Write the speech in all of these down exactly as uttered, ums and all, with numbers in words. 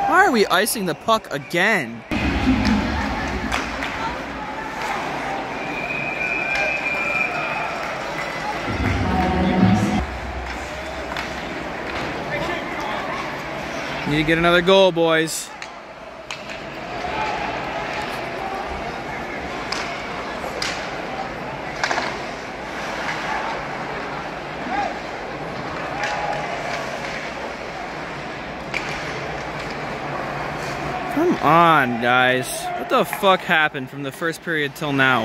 Why are we icing the puck again? Need to get another goal, boys. Come on, guys. What the fuck happened from the first period till now?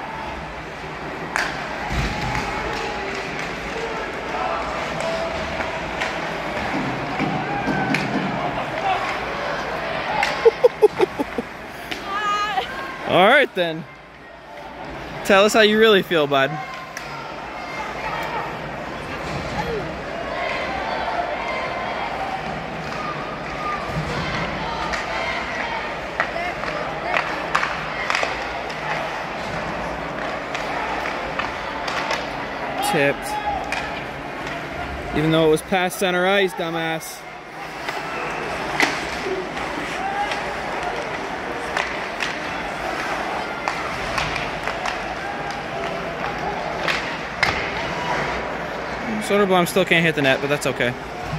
All right, then. Tell us how you really feel, bud. Tipped. Even though it was past center ice, dumbass. Soderblom still can't hit the net, but that's okay.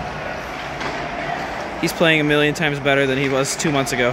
He's playing a million times better than he was two months ago.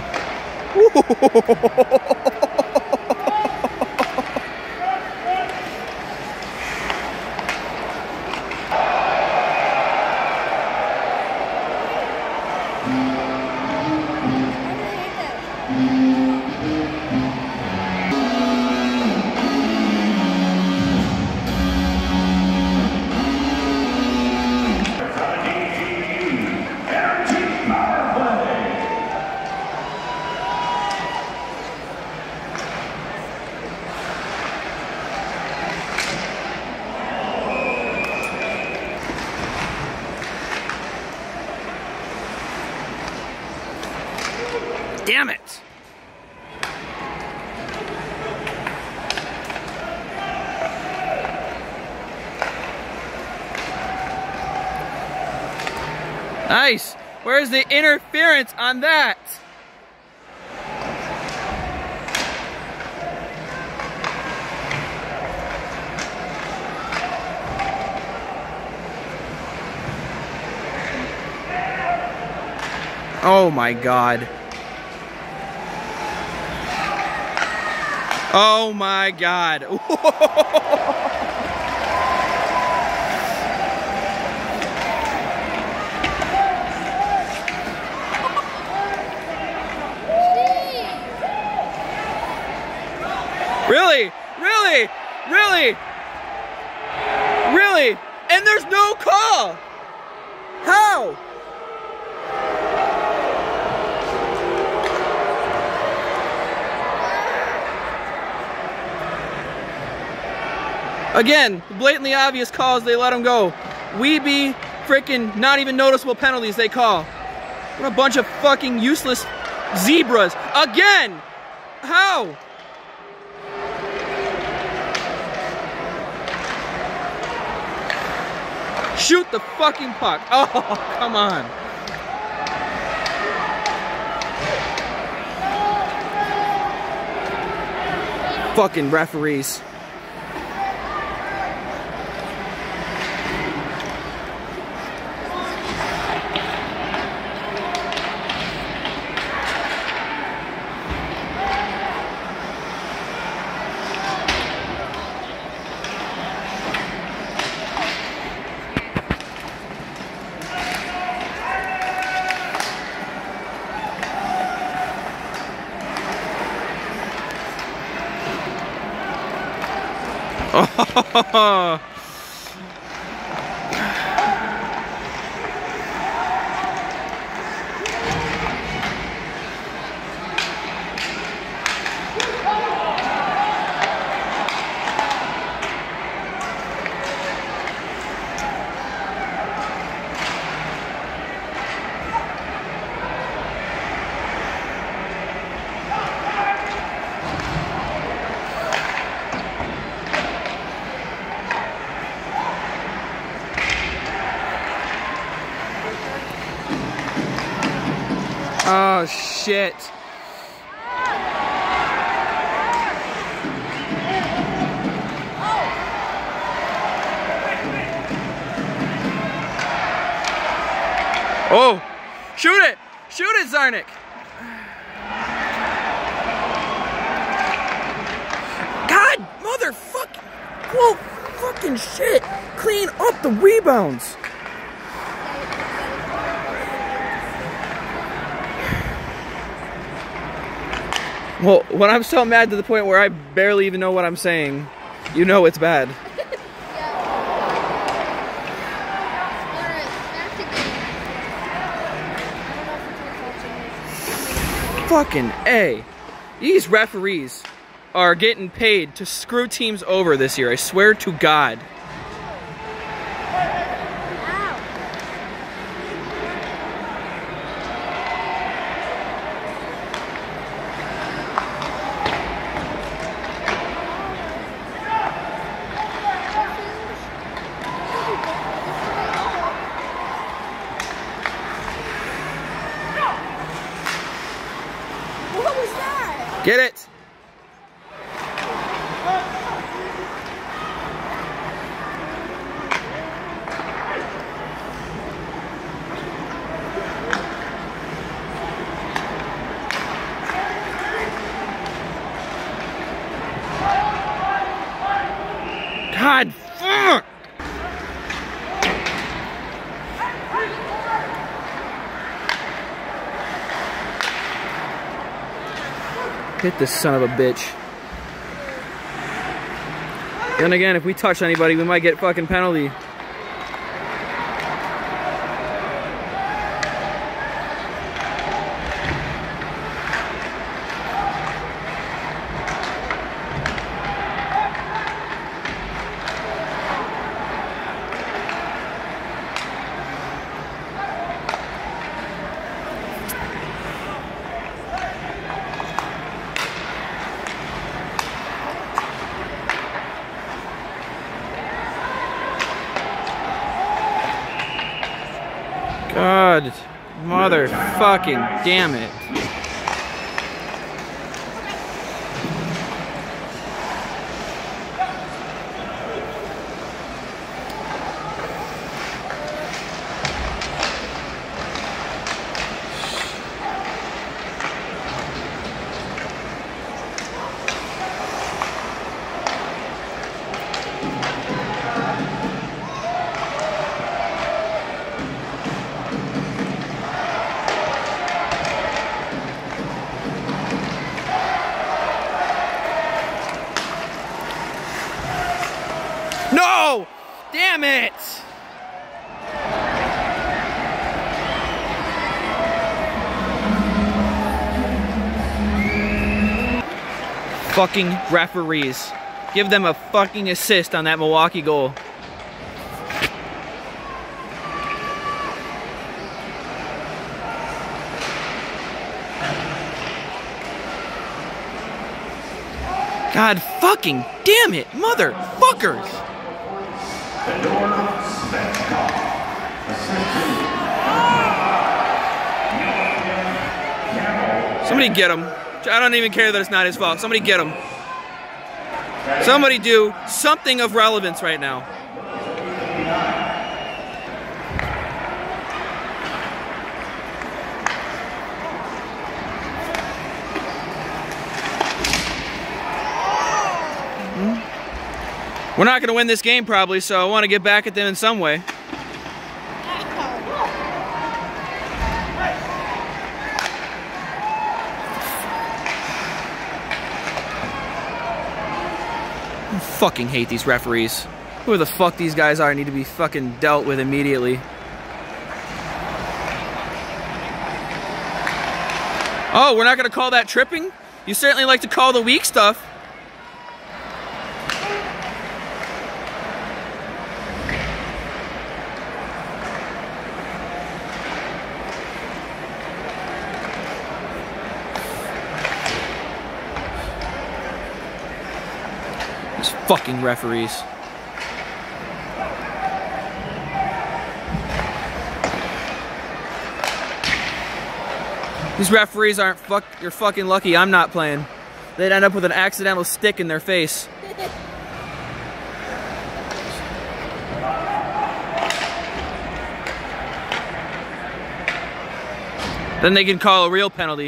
Damn it! Nice! Where's the interference on that? Oh my God. Oh my God. Really? Really? Really? Really? And there's no call. How? Again, blatantly obvious calls, they let them go. Weeby, freaking not even noticeable penalties they call. What a bunch of fucking useless zebras. Again! How? Shoot the fucking puck. Oh, come on. Fucking referees. Oh. Oh, shit. Oh, shoot it! Shoot it, Zarnik! God, motherfucking, whoa, fucking shit! Clean up the rebounds! Well, when I'm so mad to the point where I barely even know what I'm saying, you know it's bad. Fucking A. These referees are getting paid to screw teams over this year, I swear to God. What was that? Get it! God, fuck! Hit this son of a bitch. Then again, if we touch anybody, we might get fucking penalty. God, motherfucking damn it. No! Damn it! Fucking referees. Give them a fucking assist on that Milwaukee goal. God fucking damn it, motherfuckers! Somebody get him. I don't even care that it's not his fault. Somebody get him. Somebody do something of relevance right now. We're not going to win this game probably, so I want to get back at them in some way. I fucking hate these referees. Who the fuck these guys are need to be fucking dealt with immediately. Oh, we're not going to call that tripping? You certainly like to call the weak stuff. Fucking referees. These referees aren't fuck. You're fucking lucky I'm not playing. They'd end up with an accidental stick in their face. Then they can call a real penalty.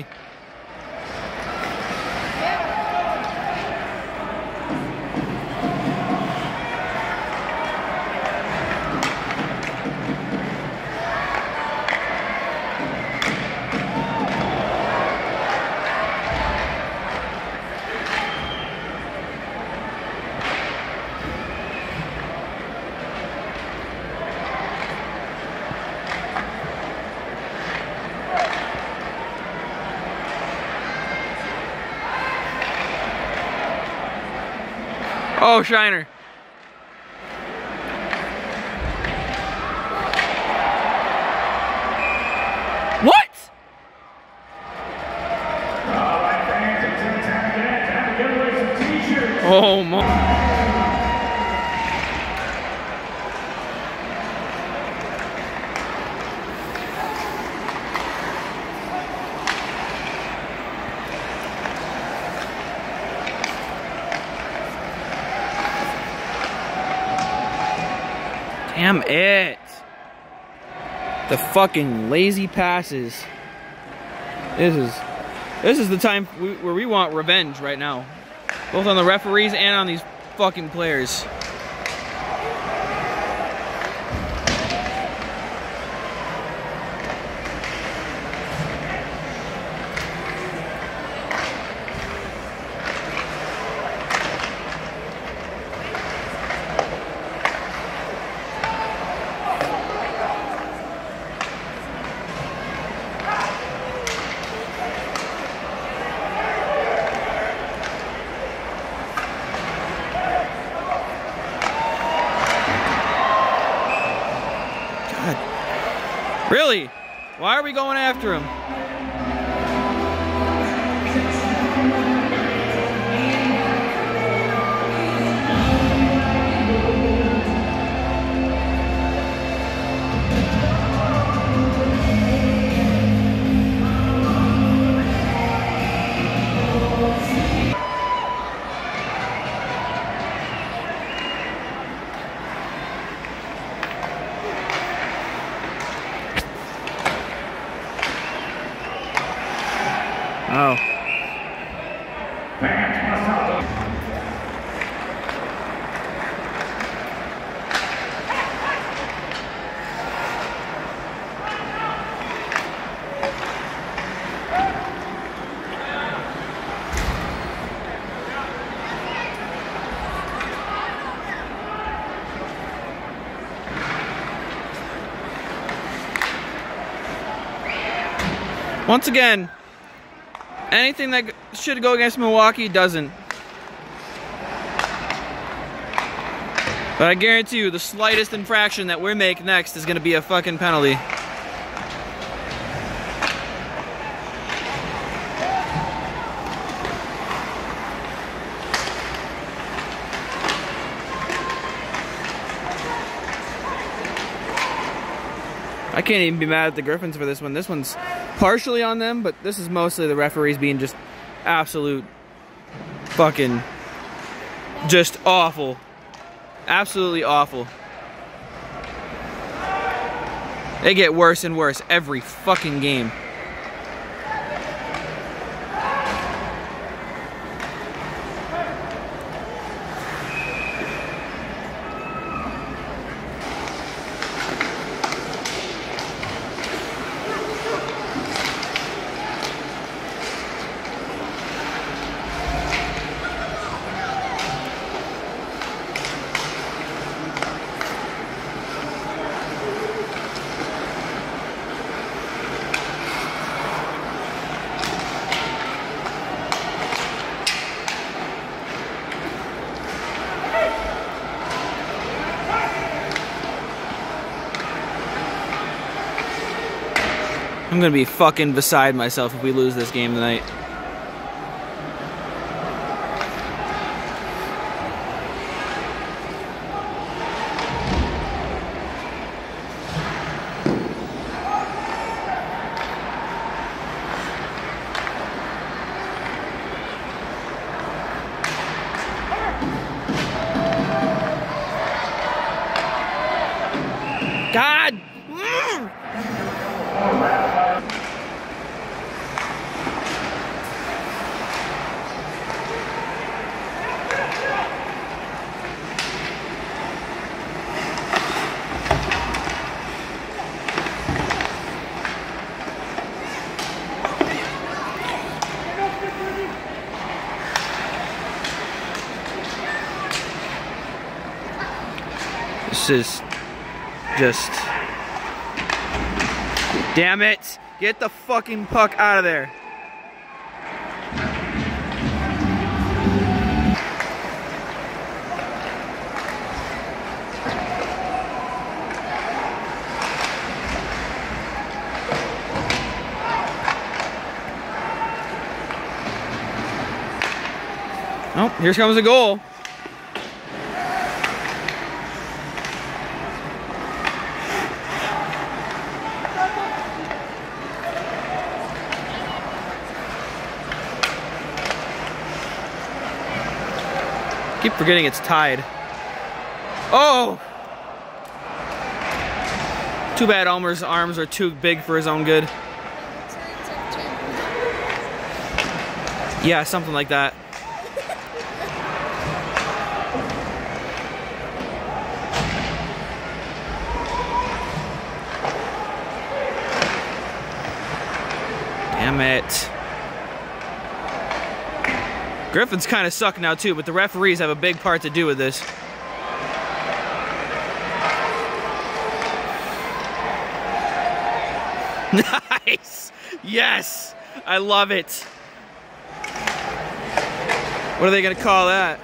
Oh, Shiner. What? Oh, my. Damn it. The fucking lazy passes. This is this is the time we, where we want revenge right now. Both on the referees and on these fucking players. Really? Why are we going after him? Oh. Once again, anything that should go against Milwaukee doesn't. But I guarantee you, the slightest infraction that we make next is going to be a fucking penalty. I can't even be mad at the Griffins for this one. This one's partially on them, but this is mostly the referees being just absolute fucking just awful. Absolutely awful. They get worse and worse every fucking game. I'm gonna be fucking beside myself if we lose this game tonight. This is just... Damn it! Get the fucking puck out of there. Oh, here comes a goal. Keep forgetting it's tied. Oh! Too bad Elmer's arms are too big for his own good. Yeah, something like that. Damn it. Griffins kind of suck now too, but the referees have a big part to do with this. Nice! Yes! I love it. What are they gonna call that?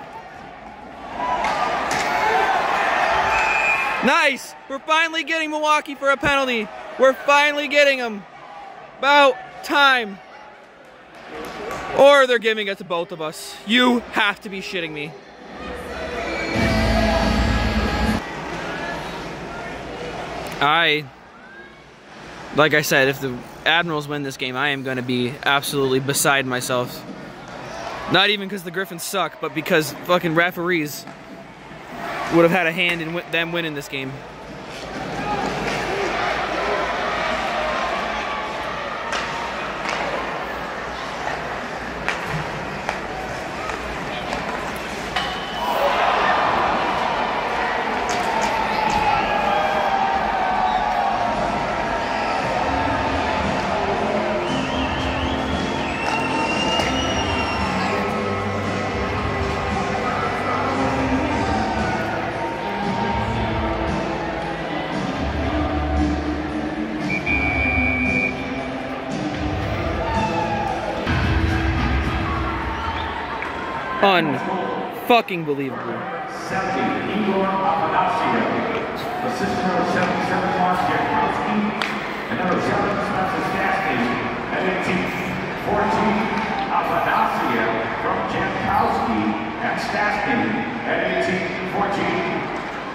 Nice! We're finally getting Milwaukee for a penalty. We're finally getting them. About time. Or they're giving it to both of us. You have to be shitting me. I, like I said, if the Admirals win this game, I am going to be absolutely beside myself. Not even because the Griffins suck, but because fucking referees would have had a hand in them winning this game. Un-fucking believable. seventy, Igor Afanasiev. Assistant number seventy-seven, Jankowski. And number seven, Spencer Stastny. At eighteen, fourteen, Afanasiev from Jankowski and Stastny. At eighteen, fourteen.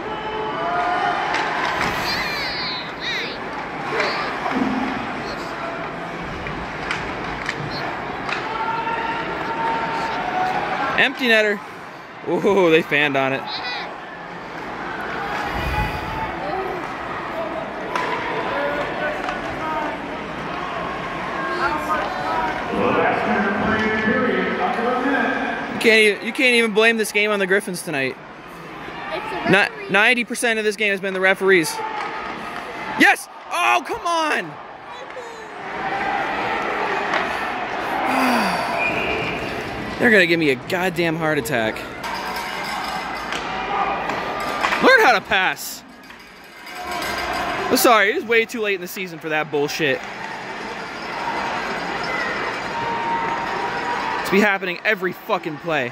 Empty netter. Ooh, they fanned on it. You can't even, you can't even blame this game on the Griffins tonight. Not ninety percent of this game has been the referees. Yes! Oh, come on! They're gonna give me a goddamn heart attack. Learn how to pass. I'm sorry, it is way too late in the season for that bullshit. It's be happening every fucking play.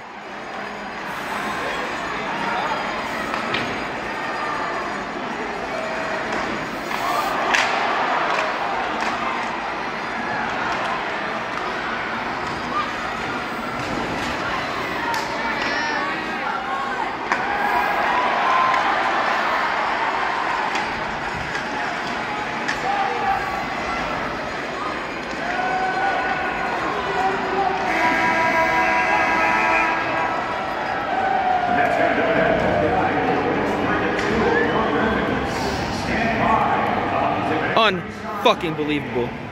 Un-fucking believable.